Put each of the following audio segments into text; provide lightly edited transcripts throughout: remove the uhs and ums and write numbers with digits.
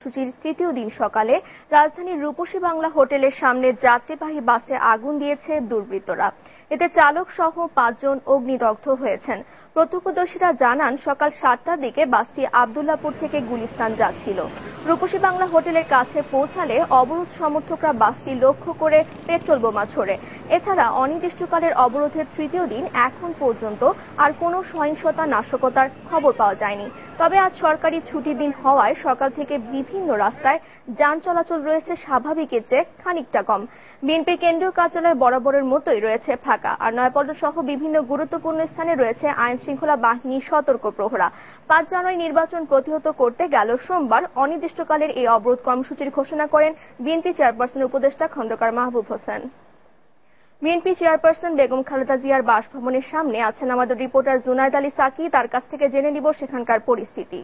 কর্মসূচির তৃতীয় দিন সকালে রাজধানীর রূপসী বাংলা হোটেলের সামনে যাত্রীবাহী বাসে আগুন দিয়েছে দুর্বৃত্তরা। এতে চালক সহ 5 জন অগ্নিদগ্ধ হয়েছেন। প্রত্যক্ষদর্শীরা জানান, সকাল 7টার দিকে বাসটি আব্দুল্লাহপুর থেকে গুলিস্তান যাচ্ছিল। রূপসী বাংলা হোটেলের কাছে পৌঁছালে অবরোধ সমর্থকরা বাসটি লক্ষ্য করে পেট্রোল বোমা ছোড়ে। এছাড়া অনির্দিষ্টকালের অবরোধের তৃতীয় দিন এখন পর্যন্ত আর কোনো সহিংসতা নাশকতার খবর পাওয়া যায়নি। তবে আজ সরকারি ছুটির দিন হওয়ায় সকাল থেকে বিভিন্ন রাস্তায় যান চলাচল রয়েছে স্বাভাবিকের চেয়ে খানিকটা কম। বিএনপির কেন্দ্রীয় কার্যালয় বরাবরের মতোই রয়েছে ফাঁকা, আর নয়াপল্টন সহ বিভিন্ন গুরুত্বপূর্ণ স্থানে রয়েছে আইন শৃঙ্খলা বাহিনীর সতর্ক প্রহরা। 5 জানুয়ারি নির্বাচন প্রতিহত করতে গেল সোমবার অনির্দিষ্টকালের এই অবরোধ কর্মসূচির ঘোষণা করেন বিএনপি চেয়ারপারসনের উপদেষ্টা খন্দকার মাহবুব হোসেন। বিএনপি চেয়ারপারসন বেগম খালেদা জিয়ার বাসভবনের সামনে আছেন আমাদের রিপোর্টার জুনায়েদ আলী সাকি। তার কাছ থেকে জেনে নিব সেখানকার পরিস্থিতি।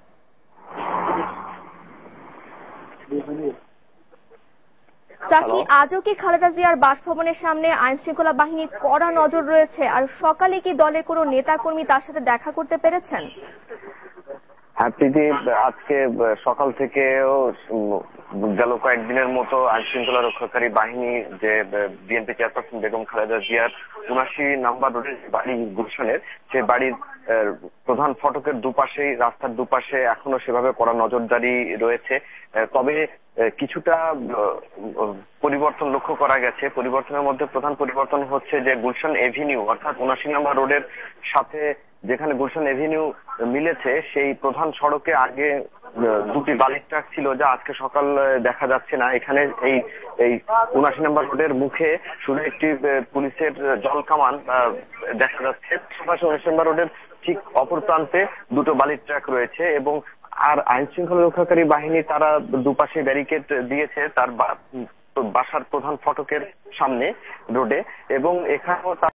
সাকি, আজও কি খালেদা জিয়ার বাসভবনের সামনে আইন শৃঙ্খলা বাহিনীর কড়া নজর রয়েছে? আর সকালে কি দলের কোনো নেতাকর্মী তার সাথে দেখা করতে পেরেছেন? হ্যাঁ প্রীতি, আজকে সকাল থেকেও গেল কয়েকদিনের মতো আইন শৃঙ্খলা রক্ষাকারী বাহিনী যে বিএনপি চেয়ারপারসন বেগম খালেদা জিয়ার ৭৯ নম্বর রোডের বাড়ি গুলশানের, সে বাড়ির প্রধান ফটকের দুপাশেই, রাস্তার দুপাশে এখনো সেভাবে কড়া নজরদারি রয়েছে। তবে কিছুটা পরিবর্তন লক্ষ্য করা গেছে। পরিবর্তনের মধ্যে প্রধান পরিবর্তন হচ্ছে যে গুলশান এভিনিউ অর্থাৎ ৭৯ নম্বর রোডের সাথে যেখানে গুলশান এভিনিউ মিলেছে, সেই প্রধান সড়কে আগে দুটি বালির ট্রাক ছিল, যা আজকে সকাল দেখা যাচ্ছে না। এখানে এই ৭৯ নম্বর রোডের মুখে শুধু একটি পুলিশের জল কামান দেখা যাচ্ছে। পাশাপাশি ৭৯ নম্বর রোডের ঠিক অপর প্রান্তে দুটো বালির ট্রাক রয়েছে এবং আর আইন শৃঙ্খলা রক্ষাকারী বাহিনী তারা দুপাশে ব্যারিকেড দিয়েছে তার বাসার প্রধান ফটকের সামনে রোডে, এবং এখানেও